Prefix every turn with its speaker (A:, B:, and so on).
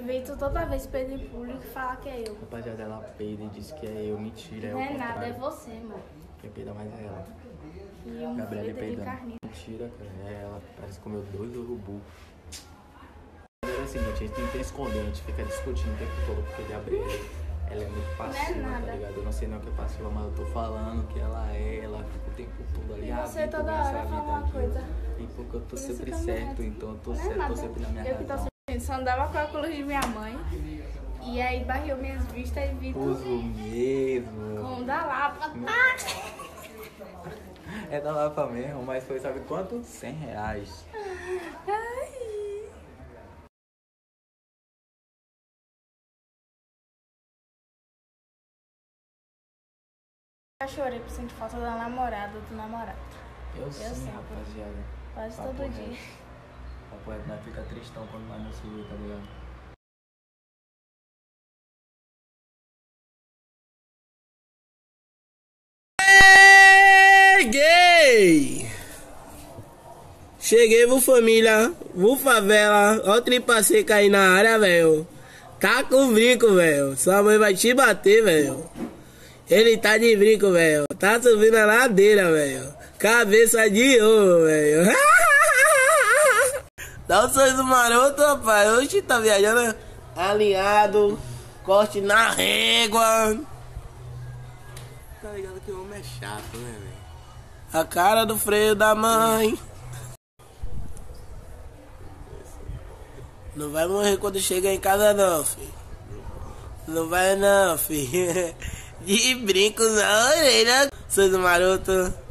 A: Vitor toda vez peida em público e fala que é eu.
B: Rapaziada, ela peida e diz que é eu. Mentira,
A: Não
B: é
A: é
B: o
A: nada, é
B: contrário.
A: você, mano.
B: Quem peida mais é ela.
A: E um
B: Gabriela
A: peito de
B: peidando.
A: carninha.
B: Mentira, cara. É ela. Parece que comeu 2 urubu. É o seguinte, a gente tenta esconder, a gente fica discutindo o tempo todo porque Gabriela, ela é muito passiva,
A: nada.
B: tá ligado? Eu não sei nem o que é passiva, mas eu tô falando que ela fica o tempo todo ali.
A: E você
B: Vitor,
A: toda
B: essa
A: hora
B: vida
A: fala uma
B: aqui.
A: coisa.
B: E porque eu tô
A: Por isso
B: sempre
A: que eu me
B: certo,
A: reto.
B: então eu tô
A: Não é
B: certo, tô
A: nada.
B: sempre na minha
A: Eu que tô
B: razão.
A: sempre só andava com a cruz de minha mãe. E aí barriu minhas vistas e Vitor
B: Uso mesmo.
A: com da Lapa.
B: É da Lapa mesmo, mas foi sabe quanto? R$100.
A: Ai. Eu chorei por sentir falta da namorada, do namorado.
B: Eu sim,
A: sei.
B: rapaziada.
A: Quase
B: Papo
A: todo
B: reto.
A: dia.
B: Papo reto, nós fica tristão quando nós não se vê, tá ligado?
C: Cheguei, vou família, vou favela, ó o tripa seca aí na área, velho. Tá com brinco, velho. Sua mãe vai te bater, velho. Ele tá de brinco, velho. Tá subindo a ladeira, velho. Cabeça de ouro, velho. Dá um sorriso maroto, rapaz. Hoje tá viajando alinhado, corte na régua. Tá ligado que o homem é chato, né, velho? A cara do freio da mãe. Não vai morrer quando chegar em casa não, filho. Não vai não, filho. De brinco na orelha. Sorriso maroto.